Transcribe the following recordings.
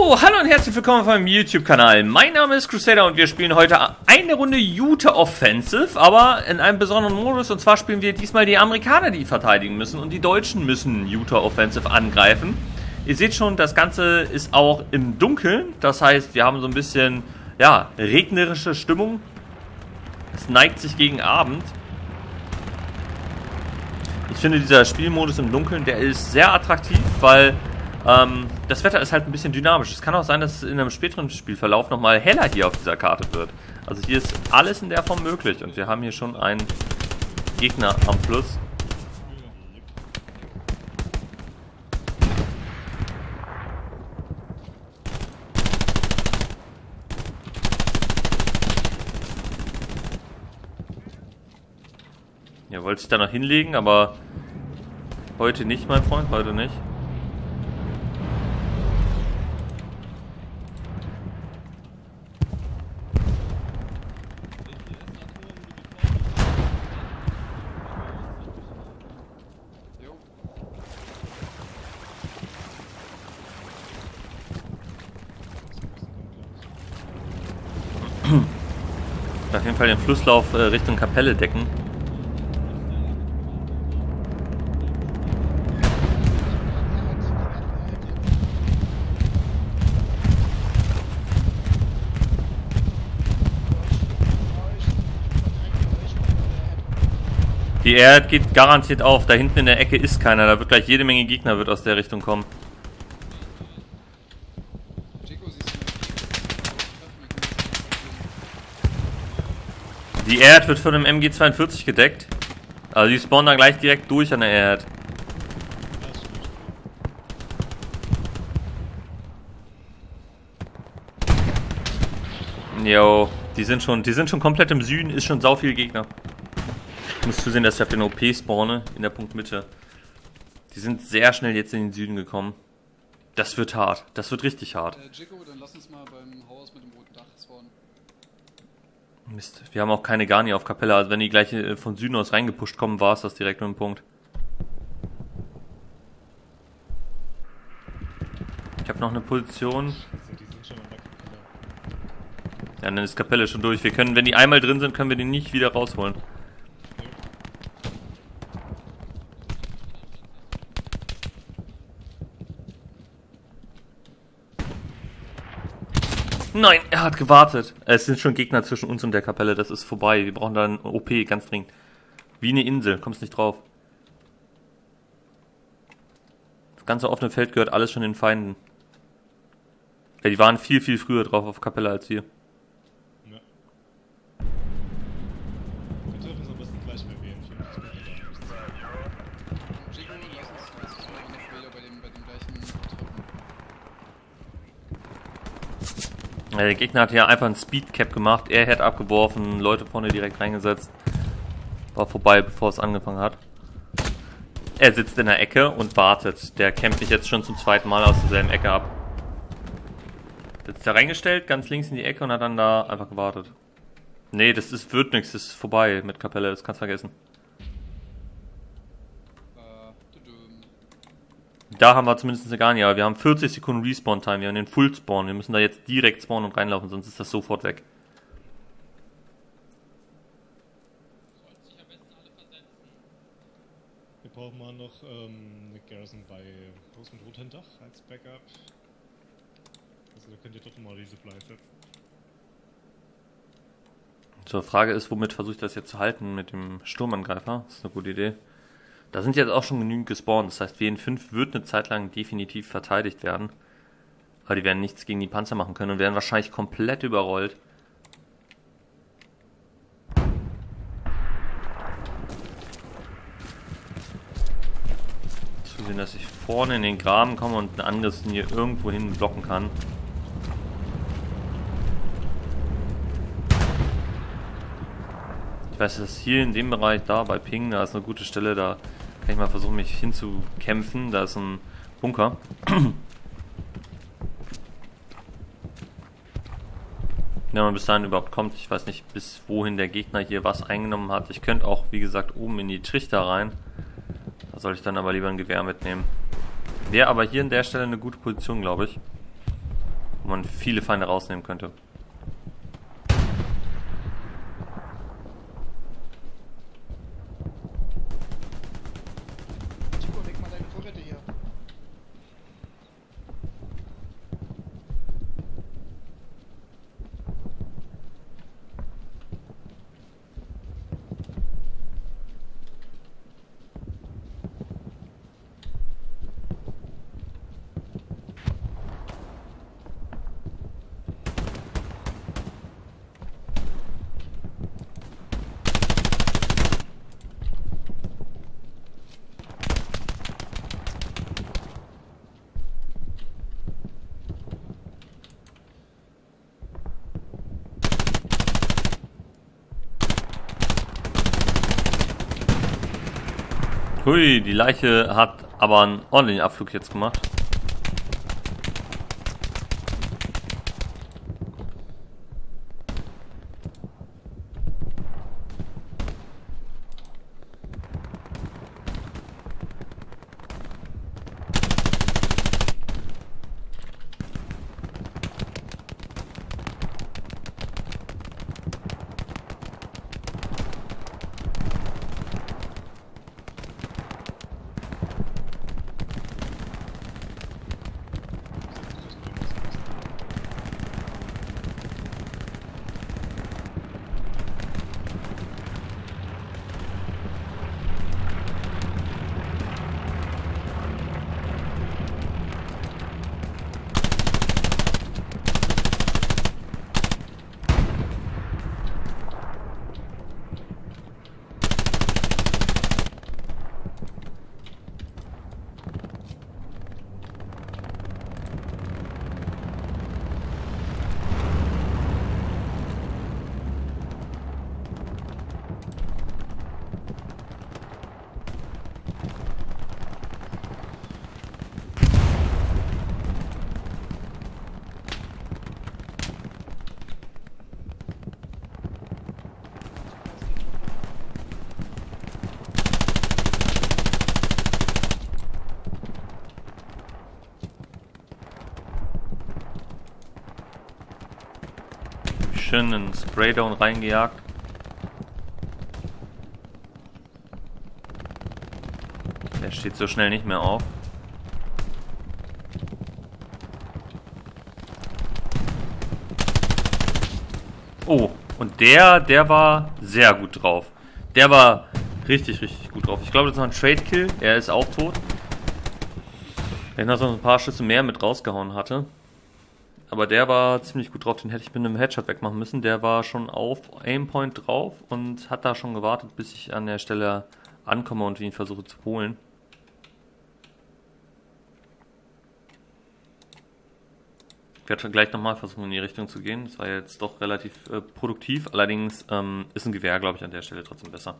So, hallo und herzlich willkommen auf meinem YouTube-Kanal. Mein Name ist Crusader und wir spielen heute eine Runde Utah Offensive, aber in einem besonderen Modus. Und zwar spielen wir diesmal die Amerikaner, die verteidigen müssen, und die Deutschen müssen Utah Offensive angreifen. Ihr seht schon, das Ganze ist auch im Dunkeln. Das heißt, wir haben so ein bisschen, ja, regnerische Stimmung. Es neigt sich gegen Abend. Ich finde, dieser Spielmodus im Dunkeln, der ist sehr attraktiv, weil das Wetter ist halt ein bisschen dynamisch. Es kann auch sein, dass es in einem späteren Spielverlauf nochmal heller hier auf dieser Karte wird. Also hier ist alles in der Form möglich. Und wir haben hier schon einen Gegner am Fluss. Ja, wollte sich da noch hinlegen, aber heute nicht, mein Freund, heute nicht. Auf jeden Fall den Flusslauf Richtung Kapelle decken. Die Erd geht garantiert auf. Da hinten in der Ecke ist keiner. Da wird gleich jede Menge Gegner wird aus der Richtung kommen. Die Erd wird von einem MG42 gedeckt. Also die spawnen dann gleich direkt durch an der Erd. Jo, die sind schon komplett im Süden, ist schon sau viel Gegner. Ich muss zusehen, dass ich auf den OP spawne, in der Punktmitte. Die sind sehr schnell jetzt in den Süden gekommen. Das wird hart, das wird richtig hart. Jiko, dann lass uns mal beim Haus mit dem roten Dach spawnen. Mist, wir haben auch keine Garni auf Kapelle, also wenn die gleich von Süden aus reingepusht kommen, war es das direkt mit dem Punkt. Ich habe noch eine Position. Ja, dann ist Kapelle schon durch. Wir können, wenn die einmal drin sind, können wir die nicht wieder rausholen. Nein, er hat gewartet. Es sind schon Gegner zwischen uns und der Kapelle. Das ist vorbei. Wir brauchen da einen OP ganz dringend. Wie eine Insel. Kommst nicht drauf. Das ganze offene Feld gehört alles schon den Feinden. Ja, die waren viel, viel früher drauf auf Kapelle als wir. Ja. Wir dürfen uns am besten gleich mehr wählen. Jiko, lass uns mal in der Quelle bei dem gleichen treffen. Der Gegner hat hier einfach einen Speedcap gemacht. Er hat abgeworfen, Leute vorne direkt reingesetzt. War vorbei, bevor es angefangen hat. Er sitzt in der Ecke und wartet. Der kämpft mich jetzt schon zum zweiten Mal aus derselben Ecke ab. Jetzt da reingestellt, ganz links in die Ecke und hat dann da einfach gewartet. Nee, wird nichts, das ist vorbei mit Kapelle, das kannst du vergessen. Da haben wir zumindest eine Garni, aber wir haben 40 Sekunden Respawn-Time, wir haben den Full-Spawn, wir müssen da jetzt direkt spawnen und reinlaufen, sonst ist das sofort weg. Wir brauchen mal noch eine Garrison bei Haus mit rotem Dach als Backup. Also da könnt ihr doch mal Resupply setzen. So, Frage ist, womit versuche ich das jetzt zu halten? Mit dem Sturmangreifer? Das ist eine gute Idee. Da sind jetzt auch schon genügend gespawnt, das heißt WN5 wird eine Zeit lang definitiv verteidigt werden. Aber die werden nichts gegen die Panzer machen können und werden wahrscheinlich komplett überrollt. Zusehen, dass ich vorne in den Graben komme und ein anderes hier irgendwo hin blocken kann. Ich weiß, dass hier in dem Bereich da bei Ping, da ist eine gute Stelle, da kann ich mal versuchen, mich hinzukämpfen. Da ist ein Bunker. Wenn man bis dahin überhaupt kommt, ich weiß nicht, bis wohin der Gegner hier was eingenommen hat. Ich könnte auch, wie gesagt, oben in die Trichter rein. Da soll ich dann aber lieber ein Gewehr mitnehmen. Wäre aber hier an der Stelle eine gute Position, glaube ich. wo man viele Feinde rausnehmen könnte. Chico, leg mal deine Vorräte hier. Hui, die Leiche hat aber einen ordentlichen Abflug jetzt gemacht. Schön einen Spraydown reingejagt. Der steht so schnell nicht mehr auf. Oh, und der war sehr gut drauf. Der war richtig gut drauf. Ich glaube, das ist noch ein Trade-Kill. Er ist auch tot. Der noch so ein paar Schüsse mehr mit rausgehauen hatte. Aber der war ziemlich gut drauf. Den hätte ich mit einem Headshot wegmachen müssen. Der war schon auf Aimpoint drauf und hat da schon gewartet, bis ich an der Stelle ankomme und ihn versuche zu holen. Ich werde gleich nochmal versuchen, in die Richtung zu gehen. Das war jetzt doch relativ produktiv. Allerdings ist ein Gewehr, glaube ich, an der Stelle trotzdem besser.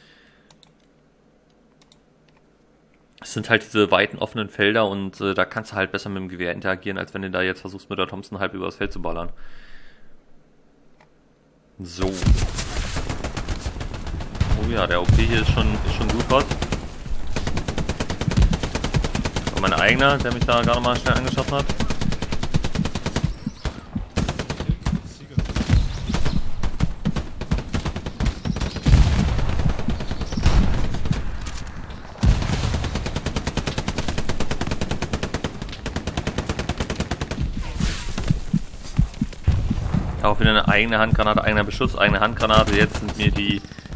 Es sind halt diese weiten, offenen Felder und da kannst du halt besser mit dem Gewehr interagieren, als wenn du da jetzt versuchst, mit der Thompson halb über das Feld zu ballern. So. Oh ja, der OP hier ist schon gut was. Und mein eigener, der mich da gerade mal schnell angeschossen hat. Auch wieder eine eigene Handgranate, eigener Beschuss, eigene Handgranate. Jetzt sind mir die...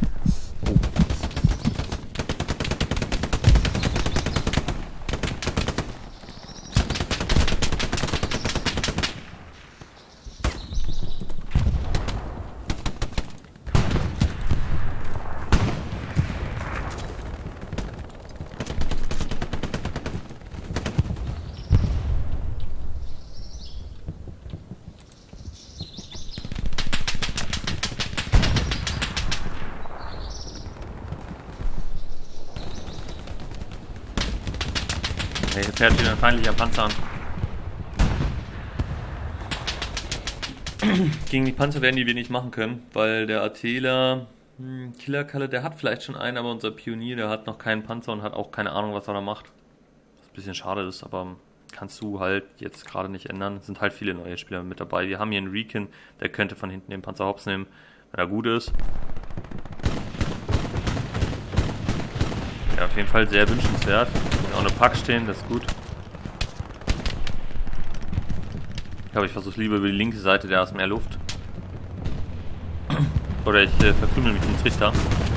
Hier fährt wieder ein feindlicher Panzer an. Gegen die Panzer werden die wenig machen können, weil der Atela, Killerkalle, der hat vielleicht schon einen, aber unser Pionier, der hat noch keinen Panzer und hat auch keine Ahnung, was er da macht. Was ein bisschen schade ist, aber kannst du halt jetzt gerade nicht ändern. Es sind halt viele neue Spieler mit dabei. Wir haben hier einen Recon, der könnte von hinten den Panzer hops nehmen, wenn er gut ist. Ja, auf jeden Fall sehr wünschenswert. Auch eine Pack stehen, das ist gut. Ich glaube, ich versuche lieber über die linke Seite, da ist mehr Luft. Oder ich verkrümel mich ins Richter.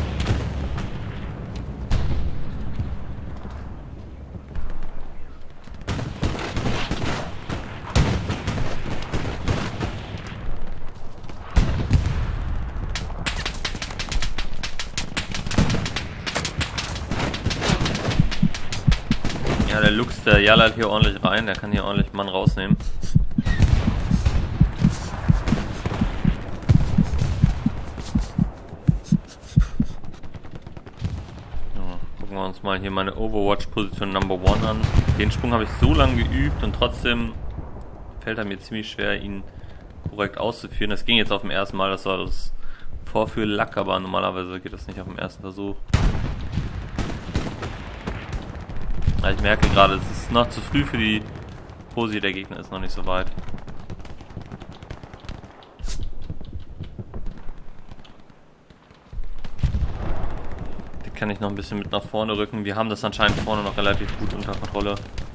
Ja, der Lux, der jallert hier ordentlich rein, der kann hier ordentlich Mann rausnehmen. Gucken wir uns mal hier meine Overwatch-Position Number 1 an. Den Sprung habe ich so lange geübt und trotzdem fällt er mir ziemlich schwer, ihn korrekt auszuführen. Das ging jetzt auf dem ersten Mal, das war das Vorführlack, aber normalerweise geht das nicht auf dem ersten Versuch. Ja, ich merke gerade, es ist noch zu früh für die Posi, der Gegner ist noch nicht so weit. Die kann ich noch ein bisschen mit nach vorne rücken. Wir haben das anscheinend vorne noch relativ gut unter Kontrolle.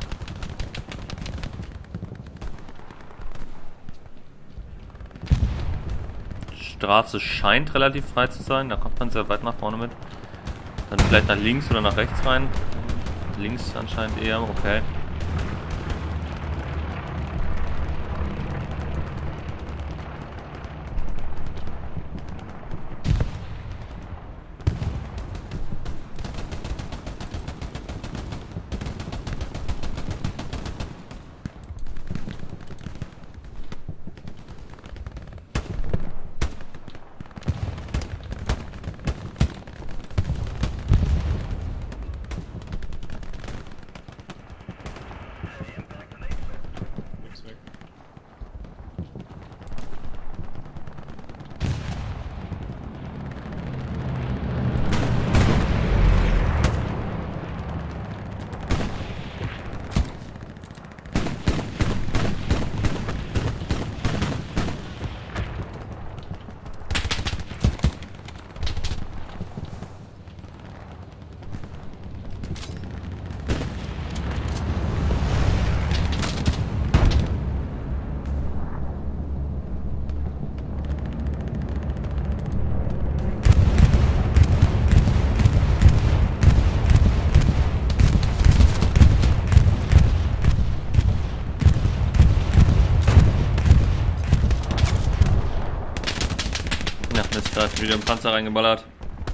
Die Straße scheint relativ frei zu sein, da kommt man sehr weit nach vorne mit. Dann vielleicht nach links oder nach rechts rein. Links anscheinend eher, okay. Links weg. Ja, Mist, da ist wieder ein Panzer reingeballert.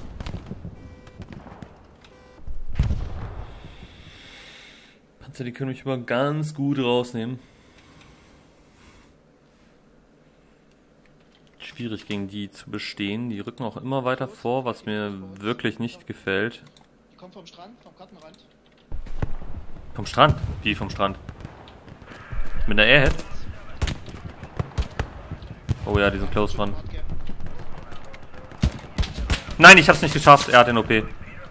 Panzer, die können mich aber ganz gut rausnehmen. Schwierig gegen die zu bestehen. Die rücken auch immer weiter vor, was mir wirklich nicht gefällt. Die kommen vom Strand, vom Kartenrand. Vom Strand? Wie vom Strand? Mit der Airhead? Oh ja, die sind close dran. Nein, ich hab's nicht geschafft. Er hat den OP.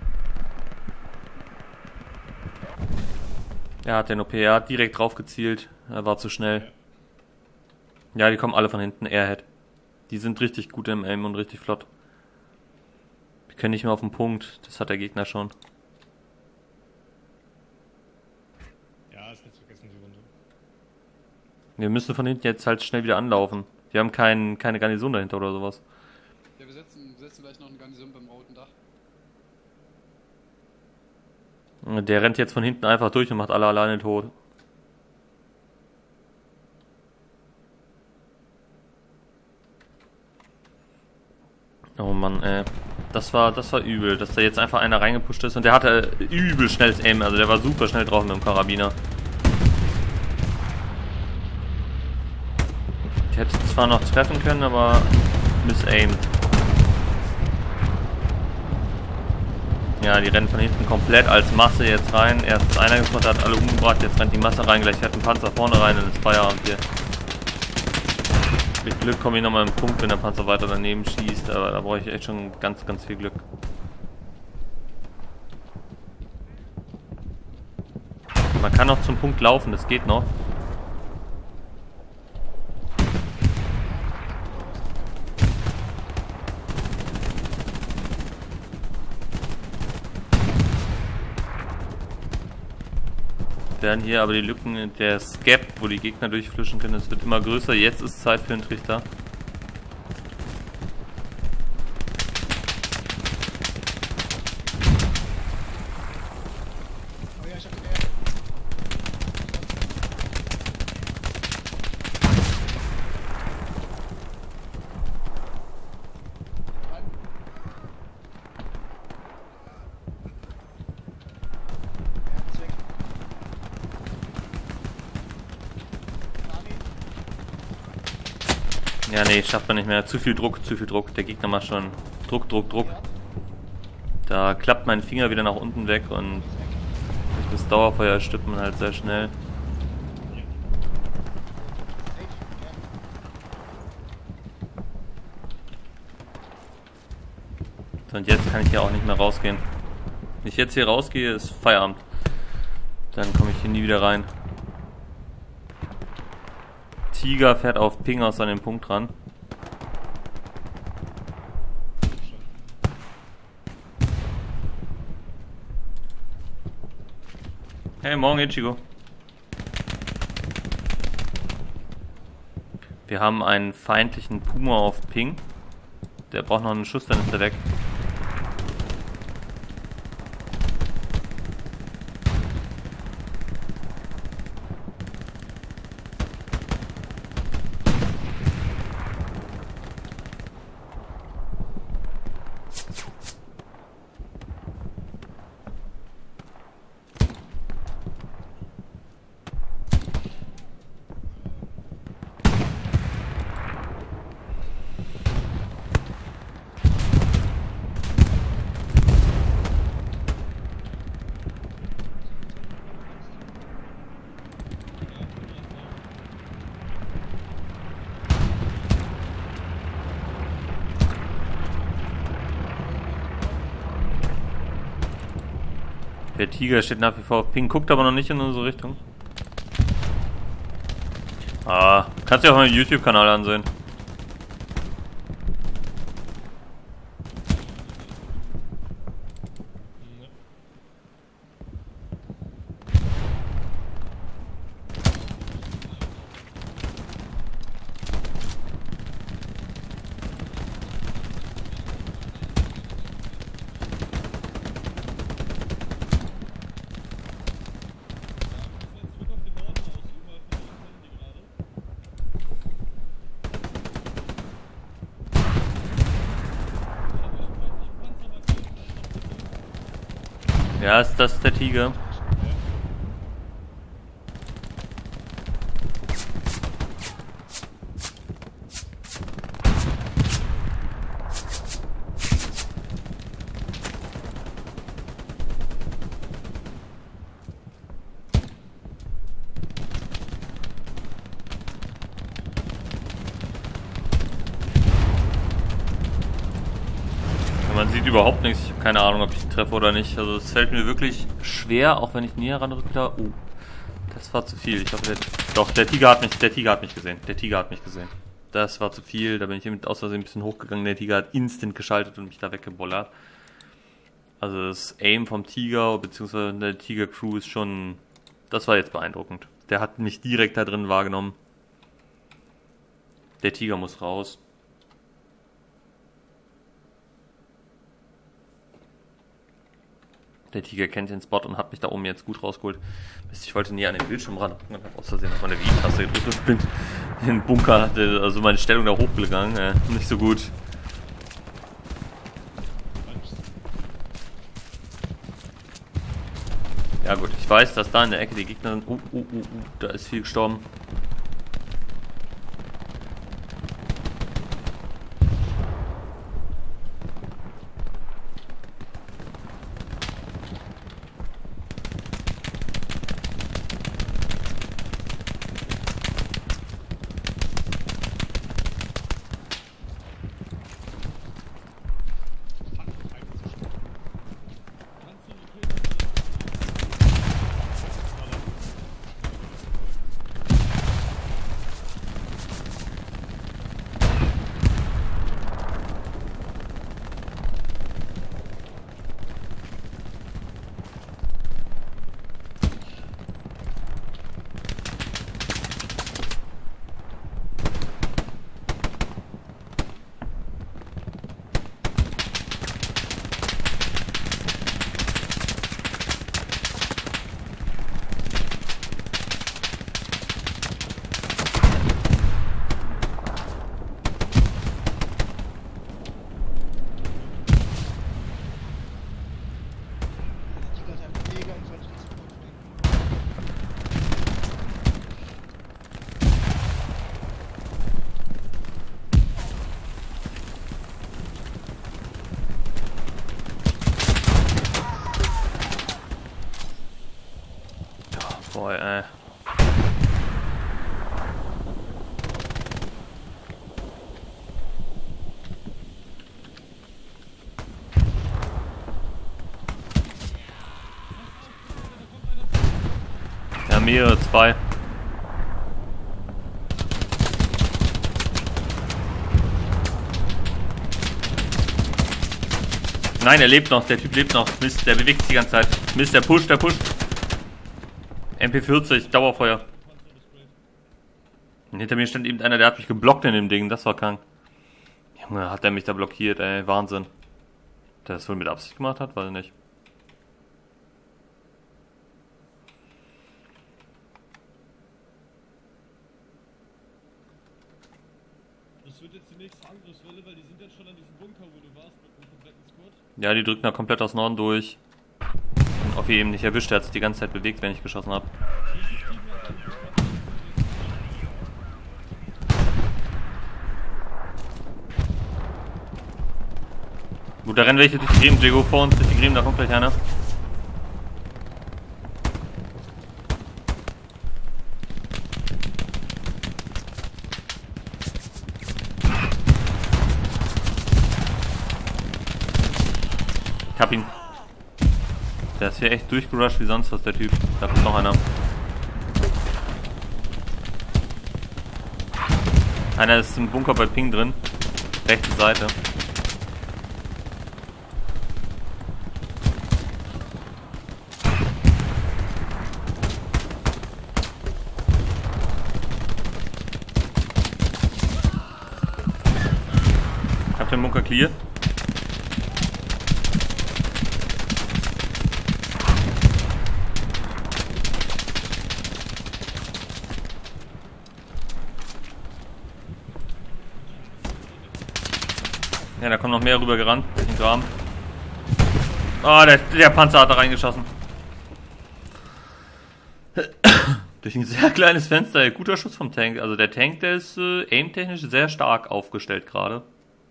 Er hat den OP. Er hat direkt drauf gezielt. Er war zu schnell. Ja, die kommen alle von hinten. Airhead. Die sind richtig gut im Aim und richtig flott. Wir können nicht mehr auf den Punkt. Das hat der Gegner schon. Ja, ist jetzt vergessen die Runde. Wir müssen von hinten jetzt halt schnell wieder anlaufen. Wir haben keine Garnison dahinter oder sowas. Ja, wir setzen gleich noch eine Garnison beim roten Dach. Der rennt jetzt von hinten einfach durch und macht alle alleine tot. Oh Mann, ey. Das war übel, dass da jetzt einfach einer reingepusht ist und der hatte übel schnelles Aim, also der war super schnell drauf mit dem Karabiner. Der hätte zwar noch treffen können, aber missaimed. Ja, die rennen von hinten komplett als Masse jetzt rein. Erst ist einer gefunden, hat alle umgebracht, jetzt rennt die Masse rein, gleich hat ein Panzer vorne rein und ist Feierabend hier. Mit Glück komme ich nochmal einen Punkt, wenn der Panzer weiter daneben schießt, aber da brauche ich echt schon ganz, ganz viel Glück. Man kann noch zum Punkt laufen, das geht noch. Werden hier aber die Lücken in der Scap, wo die Gegner durchflischen können, es wird immer größer. Jetzt ist Zeit für einen Trichter. Oh ja, ich hab den Ja, nee, schafft man nicht mehr. Zu viel Druck, zu viel Druck. Der Gegner macht schon Druck, Druck, Druck. Da klappt mein Finger wieder nach unten weg und durch das Dauerfeuer stirbt man halt sehr schnell. So, und jetzt kann ich hier auch nicht mehr rausgehen. Wenn ich jetzt hier rausgehe, ist Feierabend. Dann komme ich hier nie wieder rein. Tiger fährt auf Ping aus an den Punkt ran. Hey, morgen Ichigo. Wir haben einen feindlichen Puma auf Ping. Der braucht noch einen Schuss, dann ist er weg. Der Tiger steht nach wie vor auf Ping, guckt aber noch nicht in unsere Richtung. Ah, kannst du dir auch meinen YouTube-Kanal ansehen. Ja, ist das der Tiger? Man sieht überhaupt nichts. Ich habe keine Ahnung, ob ich ihn treffe oder nicht. Also es fällt mir wirklich schwer, auch wenn ich näher ranrücke da. Oh, das war zu viel. Ich hoffe, der Tiger hat mich gesehen. Der Tiger hat mich gesehen. Das war zu viel. Da bin ich mit aus Versehen ein bisschen hochgegangen. Der Tiger hat instant geschaltet und mich da weggebollert. Also das Aim vom Tiger bzw. der Tiger Crew ist schon. Das war jetzt beeindruckend. Der hat mich direkt da drin wahrgenommen. Der Tiger muss raus. Der Tiger kennt den Spot und hat mich da oben jetzt gut rausgeholt. Ich wollte näher an den Bildschirm ran und habe aus Versehen auf meine Wii-Taste gedrückt und bin in den Bunker, also meine Stellung da hochgegangen. Nicht so gut. Ja gut, ich weiß, dass da in der Ecke die Gegner sind. Da ist viel gestorben. mehrere, 2. Nein, er lebt noch, der Typ lebt noch. Mist, der bewegt sich die ganze Zeit. Mist, der pusht. MP40, Dauerfeuer. Und hinter mir stand eben einer, der hat mich geblockt in dem Ding, das war krank. Junge, hat der mich da blockiert, ey, Wahnsinn. Der das wohl mit Absicht gemacht hat, weiß ich nicht. Das wird jetzt die nächste Angriffswelle, weil die sind jetzt schon an diesem Bunker, wo du warst, mit einem kompletten Squad. Ja, die drücken da komplett aus Norden durch. Und Offi eben nicht erwischt, der hat sich die ganze Zeit bewegt, wenn ich geschossen habe. Gut, da rennen welche durch die Gräben, Diego, vor uns durch die Gräben, da kommt gleich einer. Ich hab ihn. Der ist hier echt durchgerusht wie sonst was, der Typ. Da kommt noch einer. Einer ist im Bunker bei Ping drin. Rechte Seite. Ich hab den Bunker clear. Ja, da kommt noch mehr rüber gerannt, durch den Graben. Oh, der Panzer hat da reingeschossen. Durch ein sehr kleines Fenster, guter Schuss vom Tank. Also der Tank, der ist aim-technisch sehr stark aufgestellt gerade.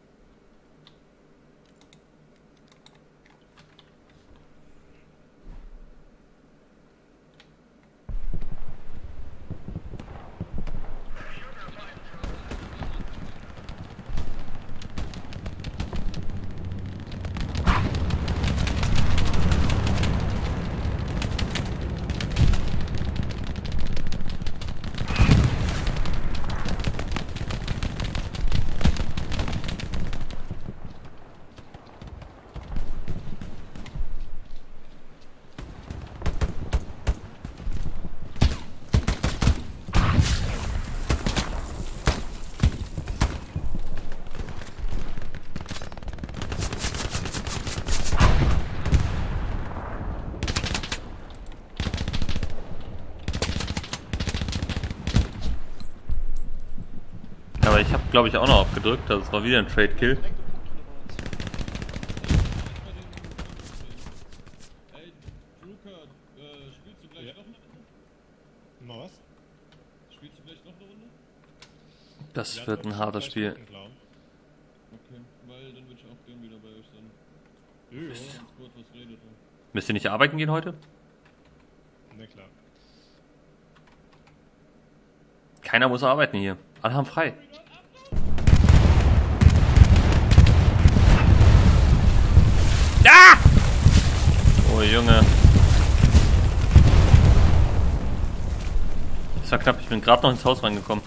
Aber ich habe, glaube ich, auch noch abgedrückt. Das war wieder ein Trade-Kill. Ey, Drucker, spielst du gleich noch eine Runde? Mal was? Spielst du gleich noch eine Runde? Das wird ein hartes Spiel. Okay, weil dann würde ich auch gern wieder bei euch sein. Ja, kurz was redet. Müsst ihr nicht arbeiten gehen heute? Na klar. Keiner muss arbeiten hier. Alle haben frei. Ah! Oh Junge. Das war knapp, ich bin gerade noch ins Haus reingekommen.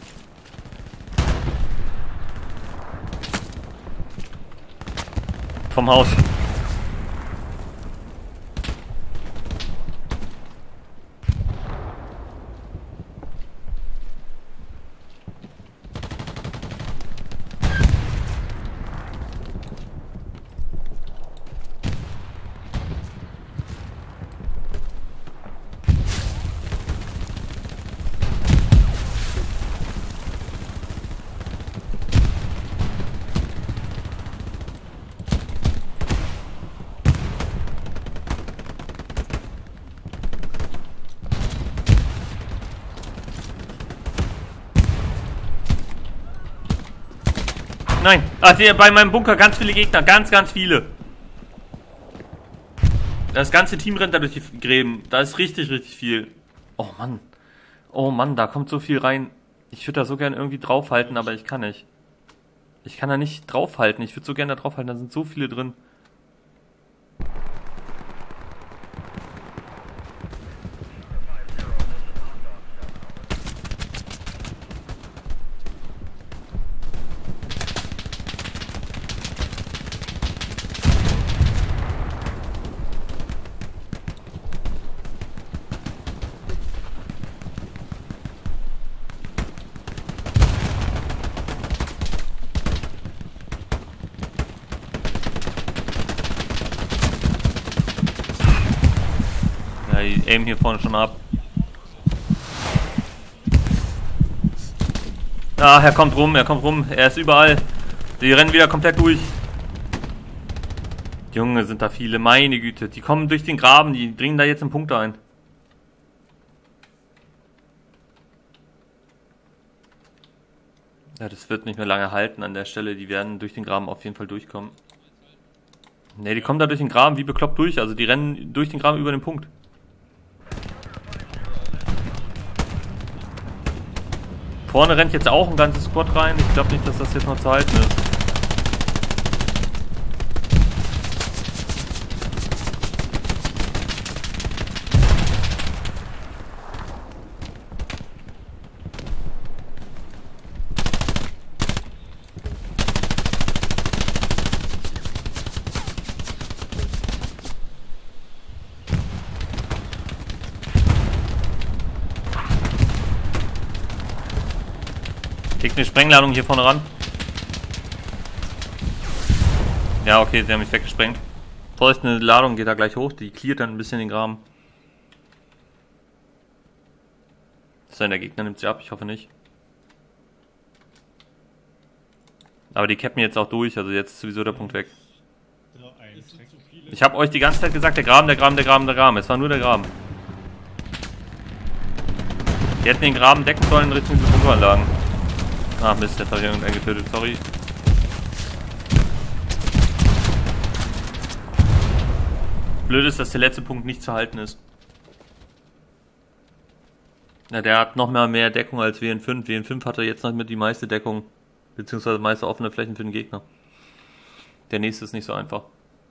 Vom Haus. Nein. Ach, bei meinem Bunker ganz viele Gegner. Ganz viele. Das ganze Team rennt da durch die Gräben. Da ist richtig viel. Oh Mann. Oh Mann, da kommt so viel rein. Ich würde da so gerne irgendwie draufhalten, aber ich kann nicht. Ich kann da nicht draufhalten. Ich würde so gerne da draufhalten. Da sind so viele drin. Ja, die aimen hier vorne schon ab. Ah, er kommt rum, er ist überall. Die rennen wieder komplett durch. Junge, sind da viele, meine Güte. Die kommen durch den Graben, die dringen da jetzt einen Punkt ein. Ja, das wird nicht mehr lange halten an der Stelle. Die werden durch den Graben auf jeden Fall durchkommen. Ne, die kommen da durch den Graben wie bekloppt durch. Also die rennen durch den Graben über den Punkt. Vorne rennt jetzt auch ein ganzes Squad rein. Ich glaube nicht, dass das jetzt noch zu halten ist. Kriegt eine Sprengladung hier vorne ran. Ja, okay, sie haben mich weggesprengt. Vorsicht, eine Ladung geht da gleich hoch, die cleart dann ein bisschen den Graben. So, der Gegner nimmt sie ab, ich hoffe nicht. Aber die cappen jetzt auch durch, also jetzt ist sowieso der Punkt weg. Ich habe euch die ganze Zeit gesagt, der Graben, der Graben, der Graben, der Graben. Es war nur der Graben. Die hätten den Graben decken sollen in Richtung dieser Bunkeranlagen. Ah Mist, jetzt habe ich irgendeinen getötet, sorry. Blöd ist, dass der letzte Punkt nicht zu halten ist. Ja, der hat noch mehr Deckung als WN5. WN5 hatte jetzt noch mit die meiste Deckung, beziehungsweise meiste offene Flächen für den Gegner. Der nächste ist nicht so einfach.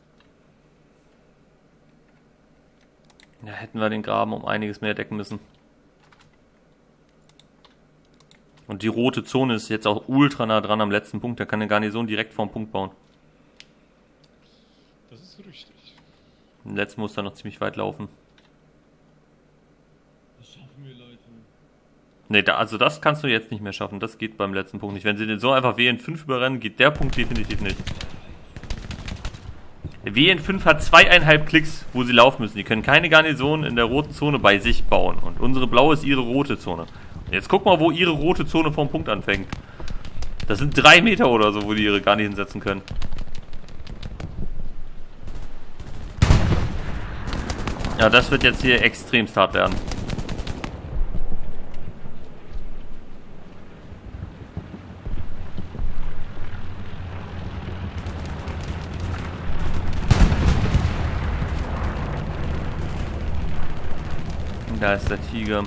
Ja, hätten wir den Graben um einiges mehr decken müssen. Und die rote Zone ist jetzt auch ultra nah dran am letzten Punkt. Da kann eine Garnison direkt vorm Punkt bauen. Das ist richtig. Im letzten muss da noch ziemlich weit laufen. Das schaffen wir, Leute. Ne, also das kannst du jetzt nicht mehr schaffen. Das geht beim letzten Punkt nicht. Wenn sie den so einfach WN5 überrennen, geht der Punkt definitiv nicht. Der WN5 hat 2,5 Klicks, wo sie laufen müssen. Die können keine Garnison in der roten Zone bei sich bauen. Und unsere blaue ist ihre rote Zone. Jetzt guck mal, wo ihre rote Zone vom Punkt anfängt. Das sind 3 Meter oder so, wo die ihre gar nicht hinsetzen können. Ja, das wird jetzt hier extrem hart werden. Da ist der Tiger.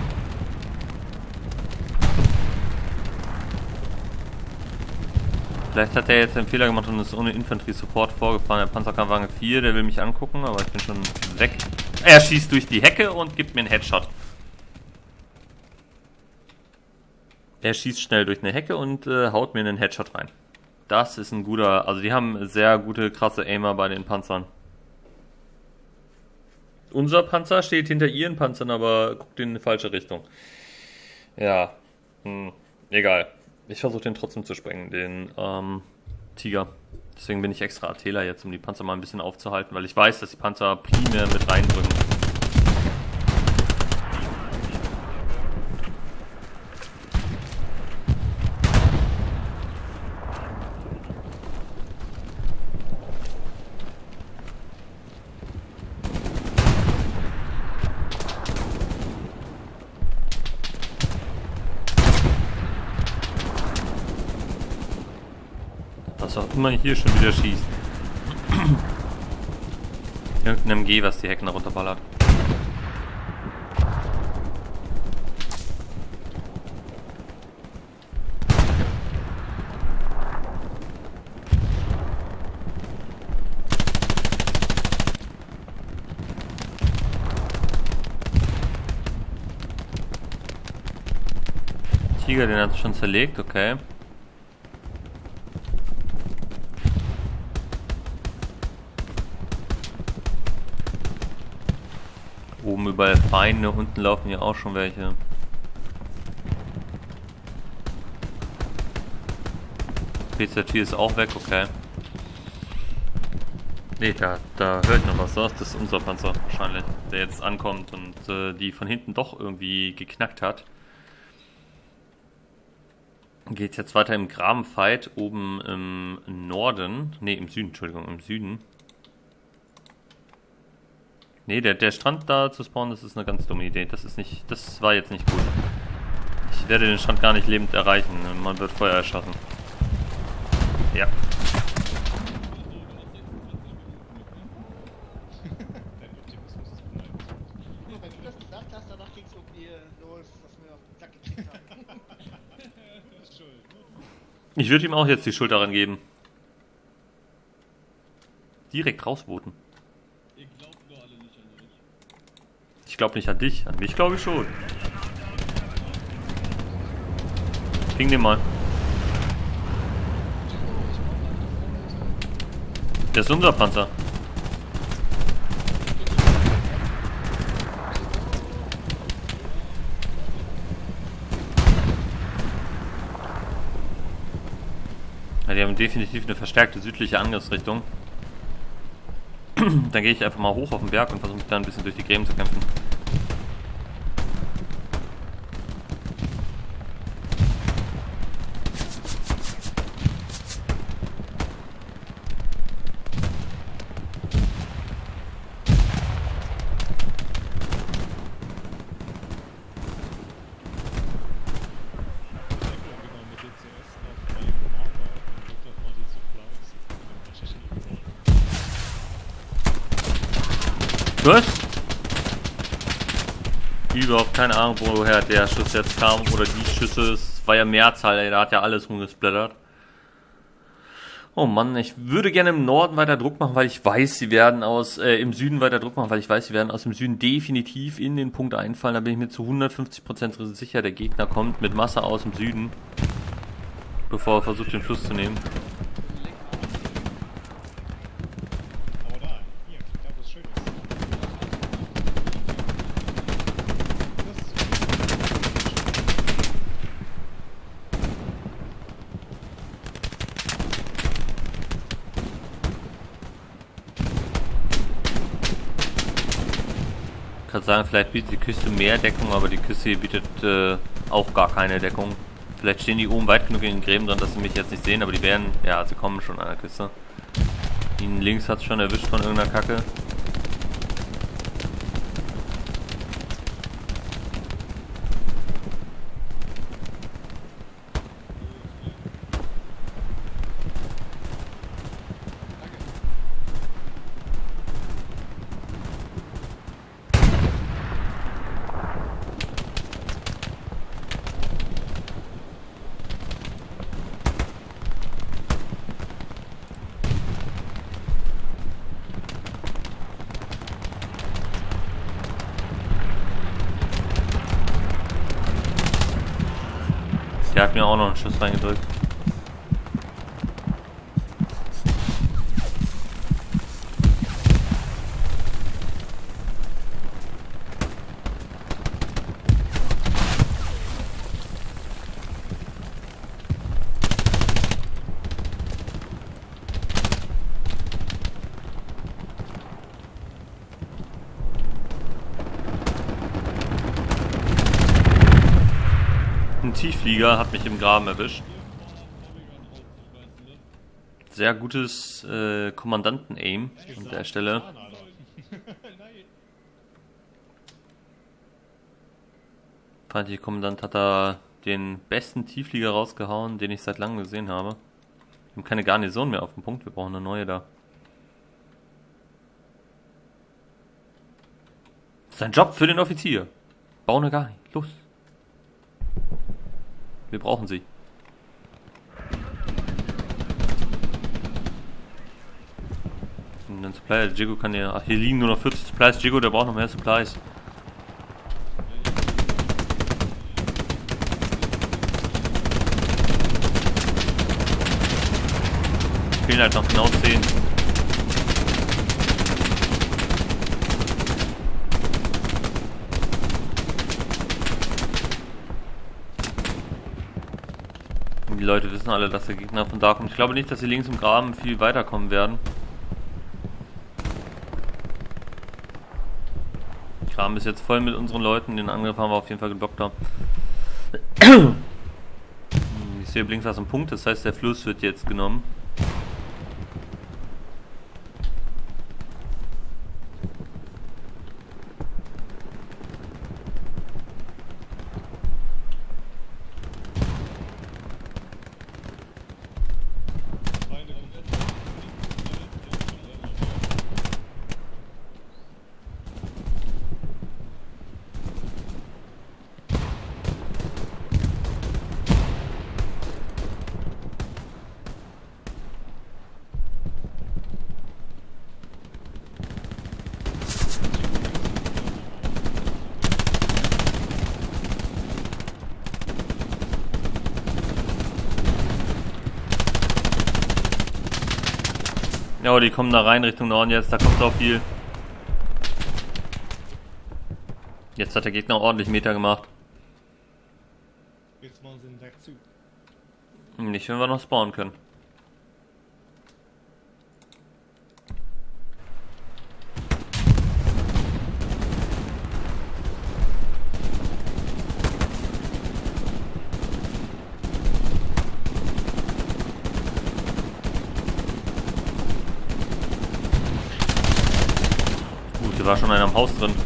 Vielleicht hat er jetzt einen Fehler gemacht und ist ohne Infanterie-Support vorgefahren. Der Panzerkampfwagen 4, der will mich angucken, aber ich bin schon weg. Er schießt durch die Hecke und gibt mir einen Headshot. Er schießt schnell durch eine Hecke und haut mir einen Headshot rein. Das ist ein guter, also die haben sehr gute, krasse Aimer bei den Panzern. Unser Panzer steht hinter ihren Panzern, aber guckt in die falsche Richtung. Ja, egal. Ich versuche den trotzdem zu sprengen, den Tiger. Deswegen bin ich extra Atela jetzt, um die Panzer mal ein bisschen aufzuhalten, weil ich weiß, dass die Panzer primär mit reindrücken. Was auch immer hier schon wieder schießt. Irgendein MG, was die Hecken runterballert. Tiger, den hat es schon zerlegt, okay. Oben überall Feinde, unten laufen ja auch schon welche. PZ4 ist auch weg, okay. Nee, da höre ich noch was. Das ist unser Panzer wahrscheinlich, der jetzt ankommt und die von hinten doch irgendwie geknackt hat. Geht jetzt weiter im Grabenfight oben im Norden. Ne, im Süden, Entschuldigung, im Süden. Ne, der Strand da zu spawnen, das ist eine ganz dumme Idee. Das war jetzt nicht gut. Ich werde den Strand gar nicht lebend erreichen. Man wird Feuer erschaffen. Ja. Dein Optimismus ist beneidenswert. Wenn du das gesagt hast, danach ging es irgendwie los, dass wir auf den Sack gekriegt haben. Das ist schuld. Ich würde ihm auch jetzt die Schuld daran geben. Direkt rausvoten. Ihr glaubt nur alle nicht an euch. Ich glaube nicht an dich. An mich glaube ich schon. Ping den mal. Der ist unser Panzer. Ja, die haben definitiv eine verstärkte südliche Angriffsrichtung. Dann gehe ich einfach mal hoch auf den Berg und versuche mich da ein bisschen durch die Gräben zu kämpfen. Genau, mit DCS auf meinem Marker und drück doch mal die Supplies. Was? Überhaupt keine Ahnung, woher der Schuss jetzt kam oder die Schüsse. Es war ja Mehrzahl, ey, da hat ja alles rumgesplattert. Oh Mann, ich würde gerne im Norden weiter Druck machen, weil ich weiß, sie werden im Süden weiter Druck machen, weil ich weiß, sie werden aus dem Süden definitiv in den Punkt einfallen. Da bin ich mir zu 150% sicher, der Gegner kommt mit Masse aus dem Süden, bevor er versucht, den Fluss zu nehmen. Aber da, hier, da wo es schön ist. Das ist Ich kann sagen, vielleicht bietet die Küste mehr Deckung, aber die Küste hier bietet auch gar keine Deckung. Vielleicht stehen die oben weit genug in den Gräben dran, dass sie mich jetzt nicht sehen, aber die werden, ja, sie kommen schon an der Küste. Ihn links hat es schon erwischt von irgendeiner Kacke. Der hat mir auch noch einen Schuss reingedrückt. Ein Tiefflieger hat mich im Graben erwischt. Sehr gutes Kommandanten-Aim an der Stelle. Nein. Feindlicher Kommandant hat da den besten Tiefflieger rausgehauen, den ich seit langem gesehen habe. Wir haben keine Garnison mehr auf dem Punkt, wir brauchen eine neue da. Das ist ein Job für den Offizier. Bau eine Garni, los. Wir brauchen sie. Und dann Supply, Jigo kann ja... Ach, hier liegen nur noch 40 Supplies. Jigo, der braucht noch mehr Supplies. Fehlen halt noch genau 10. Die Leute wissen alle, dass der Gegner von da kommt. Ich glaube nicht, dass sie links im Graben viel weiterkommen werden. Kram ist jetzt voll mit unseren Leuten. Den Angriff haben wir auf jeden Fall geblockt da. Ich sehe links was am Punkt, das heißt der Fluss wird jetzt genommen. Ja, die kommen da rein Richtung Norden jetzt, da kommt auch viel. Jetzt hat der Gegner ordentlich Meter gemacht. Jetzt machen sie den Weg zu. Nicht, wenn wir noch spawnen können. Hier war schon einer am Haus drin.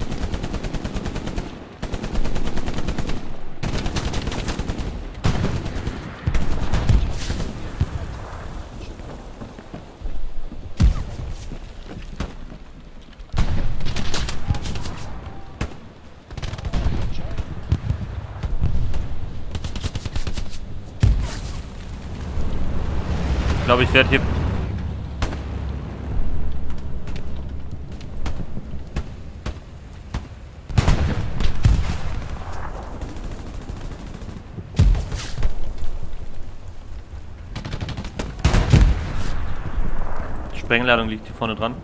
Ich glaube, ich werde hier... Sprengladung liegt hier vorne dran.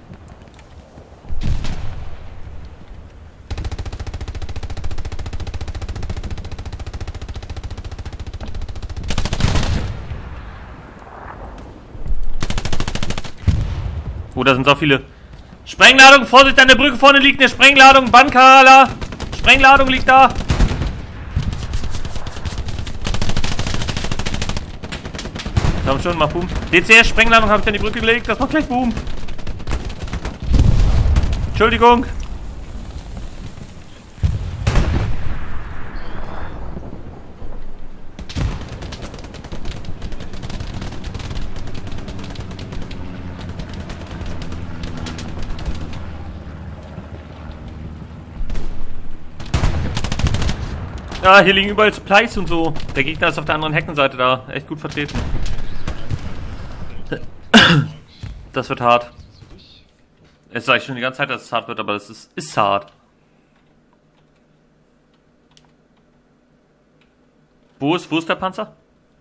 Oh, da sind so viele. Sprengladung, Vorsicht, an der Brücke vorne liegt eine Sprengladung, Bankala. Sprengladung liegt da. Komm schon, mach Boom. DCS, Sprengladung habe ich an die Brücke gelegt, das macht gleich Boom. Entschuldigung. Ja, hier liegen überall Supplies und so. Der Gegner ist auf der anderen Heckenseite da. Echt gut vertreten. Das wird hart. Jetzt sage ich schon die ganze Zeit, dass es hart wird, aber es ist hart. Wo ist der Panzer?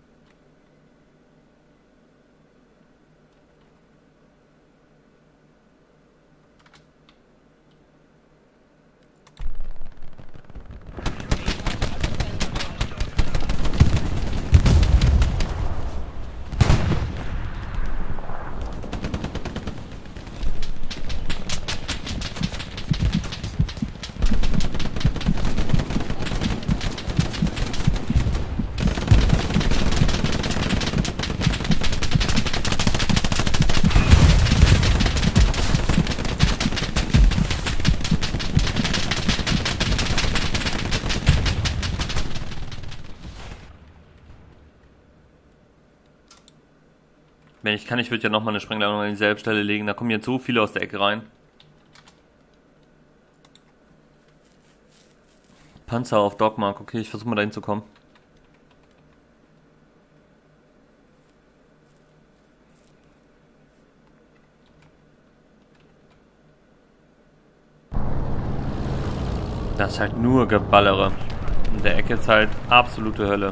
Wenn ich kann, ich würde ja nochmal eine Sprengladung an dieselbe Stelle legen. Da kommen jetzt so viele aus der Ecke rein. Panzer auf Dogmark. Okay, ich versuche mal dahin zu kommen. Das ist halt nur Geballere. In der Ecke ist halt absolute Hölle.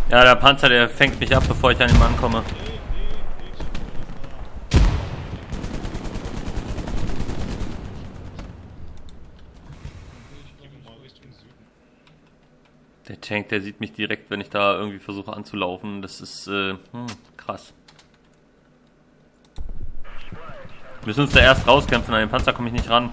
Ja, der Panzer, der fängt mich ab, bevor ich an ihm ankomme. Gehen wir mal Richtung Süden. Der Tank, der sieht mich direkt, wenn ich da irgendwie versuche anzulaufen. Das ist krass. Wir müssen uns da erst rauskämpfen, an den Panzer komme ich nicht ran.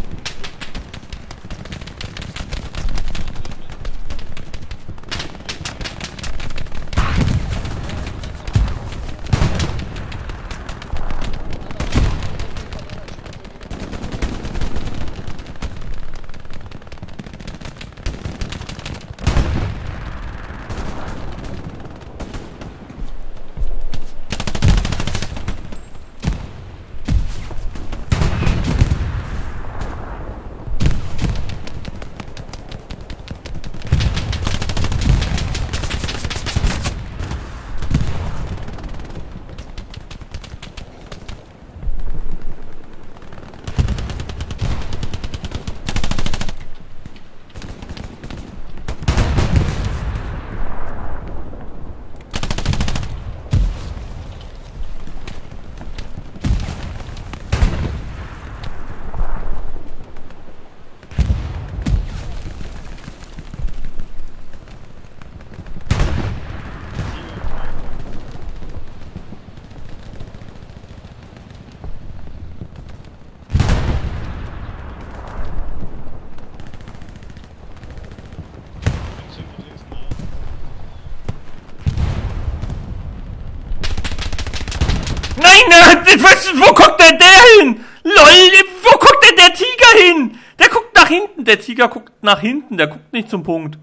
Wo guckt denn der hin? LOL, wo guckt denn der Tiger hin? Der guckt nach hinten. Der Tiger guckt nach hinten. Der guckt nicht zum Punkt.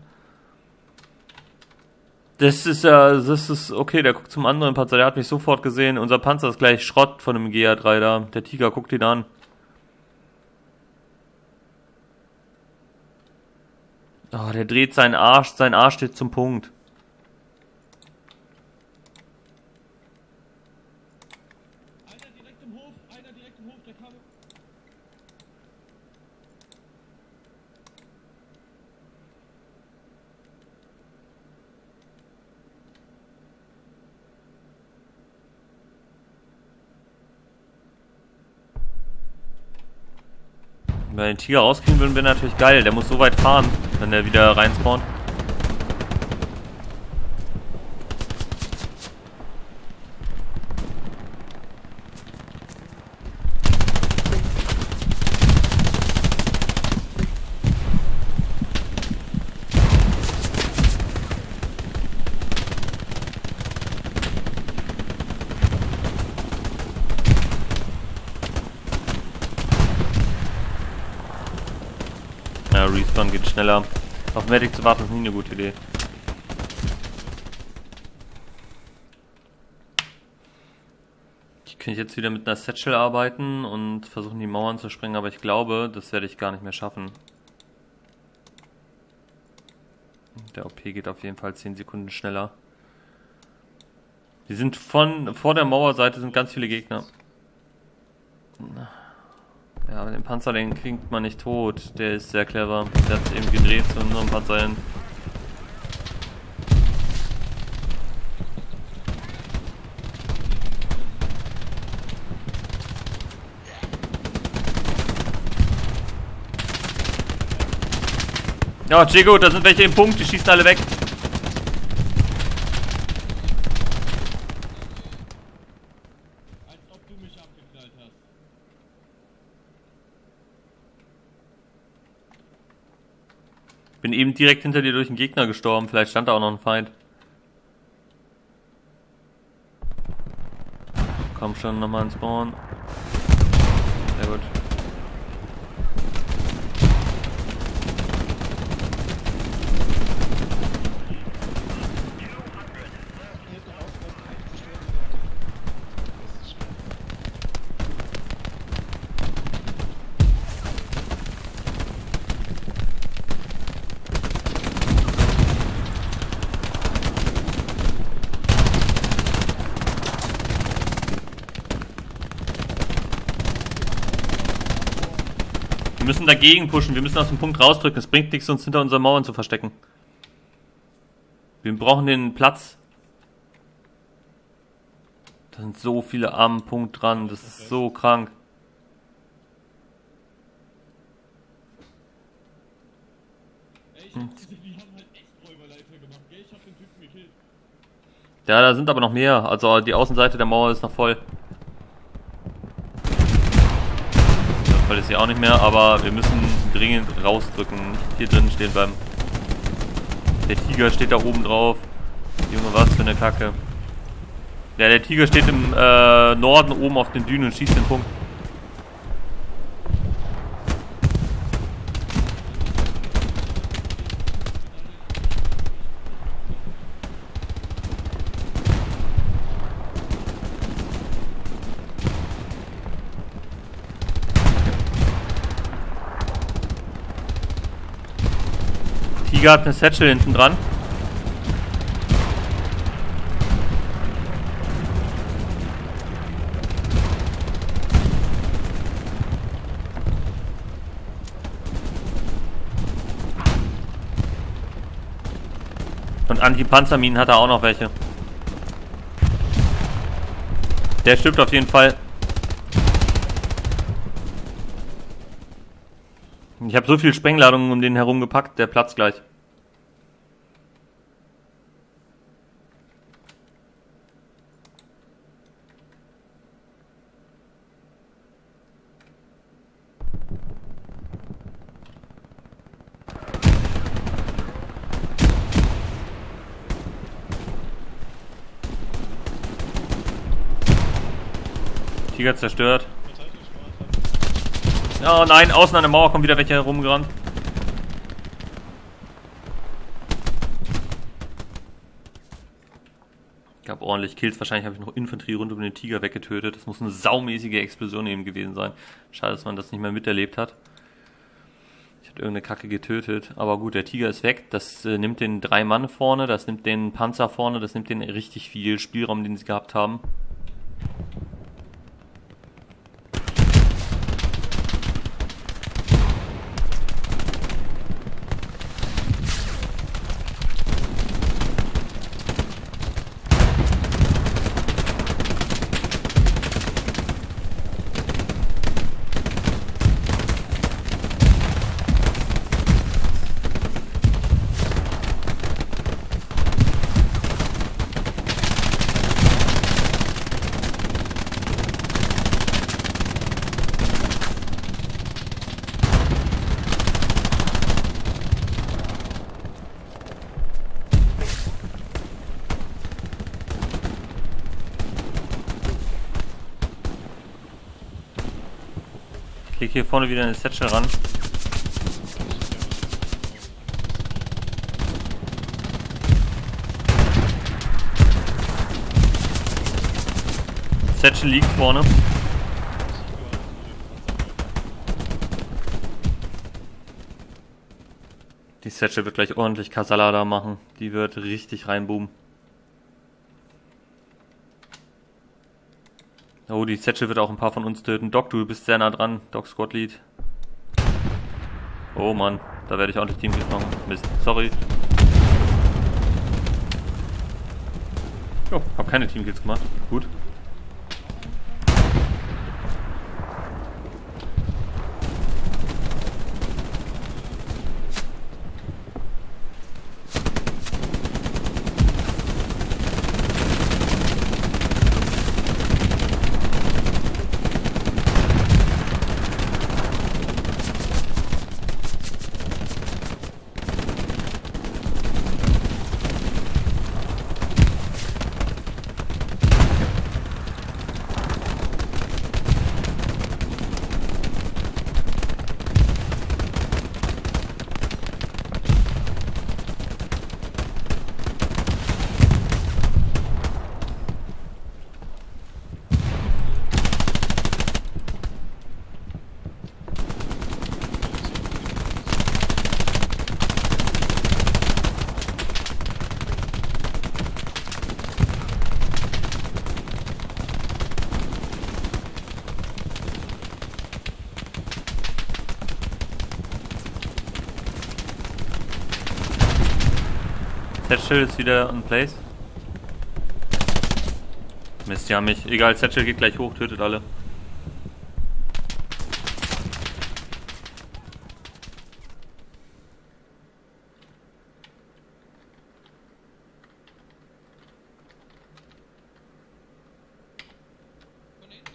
Das ist okay. Der guckt zum anderen Panzer. Der hat mich sofort gesehen. Unser Panzer ist gleich Schrott von dem GA3 da. Der Tiger guckt ihn an. Oh, der dreht seinen Arsch. Sein Arsch steht zum Punkt. Einer direkt im Hof, der kam. Wenn wir den Tiger rauskriegen würden, wäre natürlich geil. Der muss so weit fahren, wenn der wieder reinspawnt. Ja, Respawn geht schneller. Auf Medic zu warten ist nie eine gute Idee. Ich könnte jetzt wieder mit einer Satchel arbeiten und versuchen die Mauern zu sprengen, aber ich glaube, das werde ich gar nicht mehr schaffen. Der OP geht auf jeden Fall 10 Sekunden schneller. Die sind vor der Mauerseite sind ganz viele Gegner. Ja, aber den Panzer, den kriegt man nicht tot. Der ist sehr clever. Der hat sich eben gedreht zu unserem Panzer hin. Ja, Jigo, da sind welche im Punkt, die schießen alle weg. Als ob du mich abgeknallt hast. Bin eben direkt hinter dir durch einen Gegner gestorben. Vielleicht stand da auch noch ein Feind. Komm schon, nochmal ins Spawn. Sehr gut. Wir müssen dagegen pushen, wir müssen aus dem Punkt rausdrücken. Es bringt nichts, uns hinter unseren Mauern zu verstecken. Wir brauchen den Platz. Da sind so viele am Punkt dran. Das ist so krank. Ey, die haben halt echt Räuberleiter gemacht, gell? Ich hab den Typen gekillt. Ja, da sind aber noch mehr. Also die Außenseite der Mauer ist noch voll. Das voll ist sie auch nicht mehr, aber wir müssen dringend rausdrücken. Nicht hier drin stehen bleiben. Der Tiger steht da oben drauf. Junge, was für eine Kacke. Ja, der Tiger steht im Norden oben auf den Dünen und schießt den Punkt. Tiger hat eine Satchel hinten dran. Und Anti-Panzerminen hat er auch noch welche. Der stirbt auf jeden Fall. Ich habe so viel Sprengladungen um den herum gepackt, der platzt gleich. Tiger zerstört. Oh nein, außen an der Mauer kommen wieder welche herumgerannt. Ich habe ordentlich Kills. Wahrscheinlich habe ich noch Infanterie rund um den Tiger weggetötet. Das muss eine saumäßige Explosion eben gewesen sein. Schade, dass man das nicht mehr miterlebt hat. Ich habe irgendeine Kacke getötet. Aber gut, der Tiger ist weg. Das nimmt den 3 Mann vorne. Das nimmt den Panzer vorne. Das nimmt den richtig viel Spielraum, den sie gehabt haben. Ich leg hier vorne wieder eine Satchel ran. Satchel liegt vorne. Die Satchel wird gleich ordentlich Casalada machen. Die wird richtig reinboomen. Oh, die Satchel wird auch ein paar von uns töten. Doc, du bist sehr nah dran. Doc Squad Lead. Oh Mann, da werde ich ordentlich Teamkills machen. Mist, sorry. Oh, hab keine Teamkills gemacht. Gut. Satchel ist wieder in place. Mist, die haben mich. Egal, Satchel geht gleich hoch, tötet alle. Von hinten.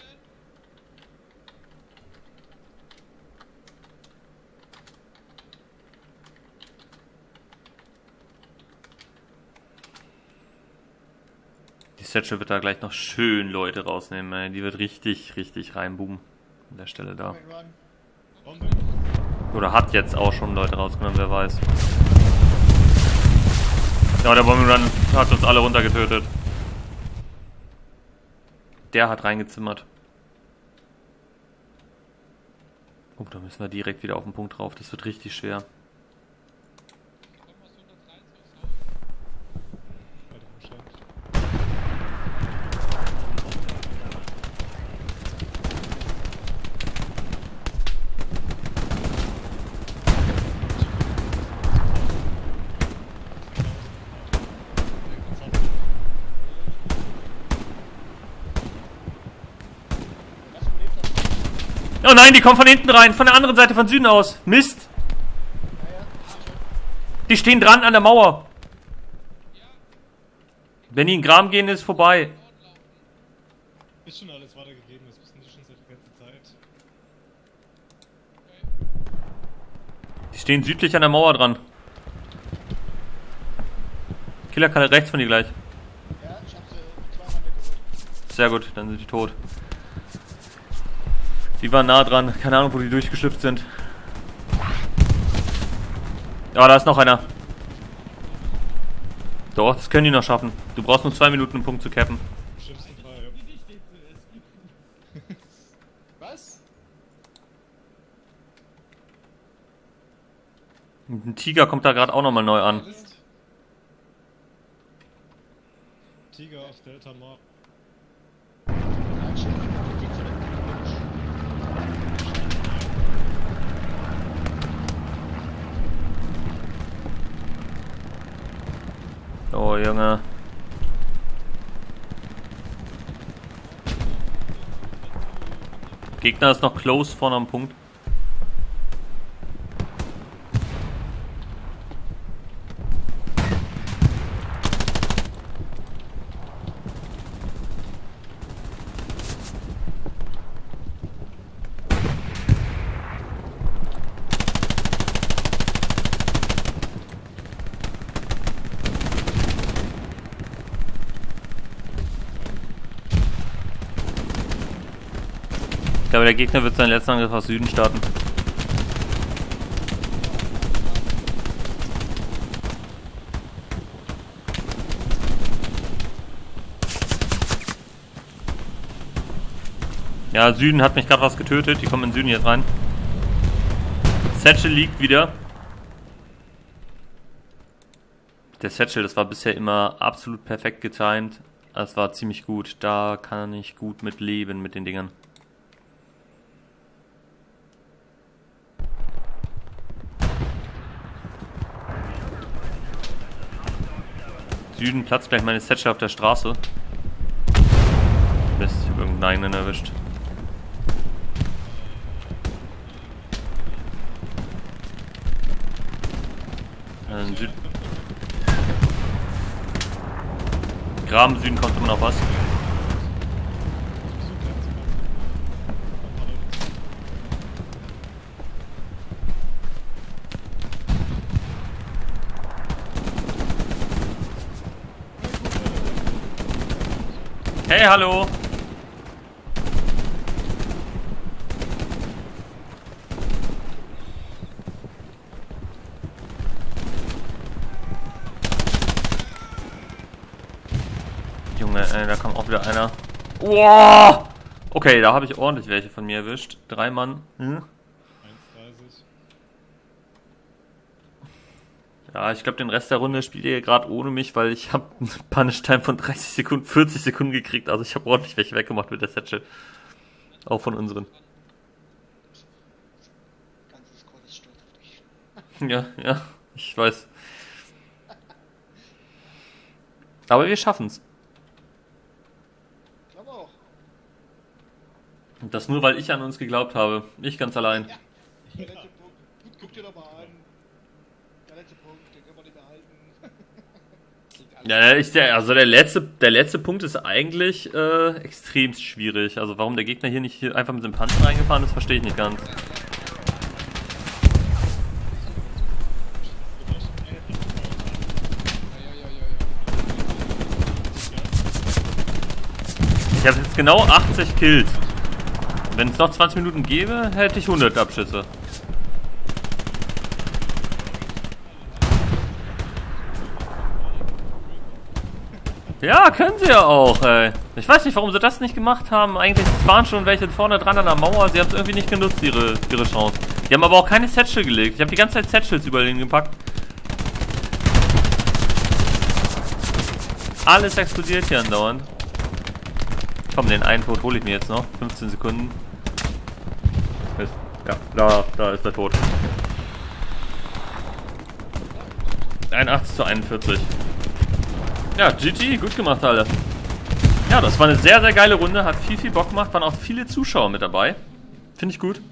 Die Satchel wird da gleich noch schön Leute rausnehmen, ey. Die wird richtig, richtig reinboomen. An der Stelle da. Run, run. Bombe. Oder hat jetzt auch schon Leute rausgenommen, wer weiß. Ja, der Bombenrun hat uns alle runtergetötet. Der hat reingezimmert. Oh, da müssen wir direkt wieder auf den Punkt drauf. Das wird richtig schwer. Komm aus 130 aufs Haus. Weiter am Stand. Das Problem ist, Oh nein, die kommen von hinten rein. Von der anderen Seite, von Süden aus. Mist. Die stehen dran an der Mauer. Wenn die in den Graben gehen, ist vorbei. Ist schon alles weitergegeben, das wissen die schon seit der ganzen Zeit. Die stehen südlich an der Mauer dran. Killerkalle rechts von dir gleich. ja, ich hab sie zweimal weggeholt. Sehr gut, dann sind die tot. Die waren nah dran. Keine Ahnung, wo die durchgeschlüpft sind. Ja, da ist noch einer. Doch, das können die noch schaffen. Du brauchst nur 2 Minuten, um einen Punkt zu cappen. Im schlimmsten Fall, ja. Die dich steht zuerst. Was? Ein Tiger kommt da gerade auch nochmal neu an. Tiger auf Delta Mar. Ja, ich hab die Krieg von der Mensch. Oh, Junge. Gegner ist noch close vorne am Punkt. Ich glaube, der Gegner wird seinen letzten Angriff aus Süden starten. Ja, Süden hat mich gerade was getötet. Die kommen in Süden jetzt rein. Satchel liegt wieder. Der Satchel, das war bisher immer absolut perfekt getimed. Das war ziemlich gut. Da kann ich gut mit leben mit den Dingern. Süden platzt gleich meine Satchel auf der Straße. Mist, ich hab irgendeinen erwischt. Süd Graben Süden kommt immer noch was. Hey, hallo! Junge, da kommt auch wieder einer. Wow! Okay, da habe ich ordentlich welche von mir erwischt. 3 Mann. 1,30. Ja, ich glaube, den Rest der Runde spielt ihr gerade ohne mich, weil ich habe einen Punish-Time von 30 Sekunden, 40 Sekunden gekriegt. Also ich habe ordentlich welche weggemacht mit der Satchel. Auch von unseren. Ganzes Squad ist stolz auf dich. Ja, ja, ich weiß. Aber wir schaffen's. Ich glaube auch. Und das nur, weil ich an uns geglaubt habe. Ich ganz allein. Ja. Der letzte Punkt. Guck dir doch mal an. Der letzte Punkt, den können wir nicht behalten. Ja, also der letzte Punkt ist eigentlich extremst schwierig. Also warum der Gegner hier nicht hier einfach mit dem Panzer reingefahren ist, verstehe ich nicht ganz. Ich habe jetzt genau 80 Kills. Wenn es noch 20 Minuten gäbe, hätte ich 100 Abschüsse. Ja, können sie ja auch, ey. Ich weiß nicht, warum sie das nicht gemacht haben. Eigentlich waren schon welche vorne dran an der Mauer. Sie haben es irgendwie nicht genutzt, ihre Chance. Die haben aber auch keine Satchel gelegt. Ich habe die ganze Zeit Satchels überall hingepackt. Alles explodiert hier andauernd. Komm, den einen Tod hole ich mir jetzt noch. 15 Sekunden. Ja, da ist der Tod. 81:41. Ja, GG, gut gemacht, alle. Ja, das war eine sehr, sehr geile Runde. Hat viel Bock gemacht. Waren auch viele Zuschauer mit dabei. Finde ich gut.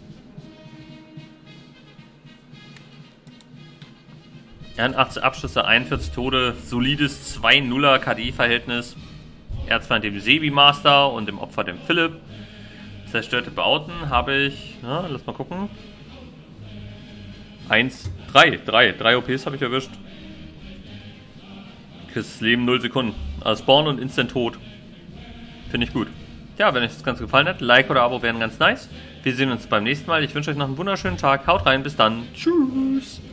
Ja, 80 Abschlüsse, 41 Tode. Solides 2-0er KD-Verhältnis. Erzfeind dem Sebi-Master und dem Opfer dem Philipp. Zerstörte Bauten habe ich, na, lass mal gucken. 3 OPs habe ich erwischt. Kriegst Leben 0 Sekunden. Also Spawn und Instant Tod. Finde ich gut. Ja, wenn euch das Ganze gefallen hat, Like oder Abo wären ganz nice. Wir sehen uns beim nächsten Mal. Ich wünsche euch noch einen wunderschönen Tag. Haut rein, bis dann. Tschüss.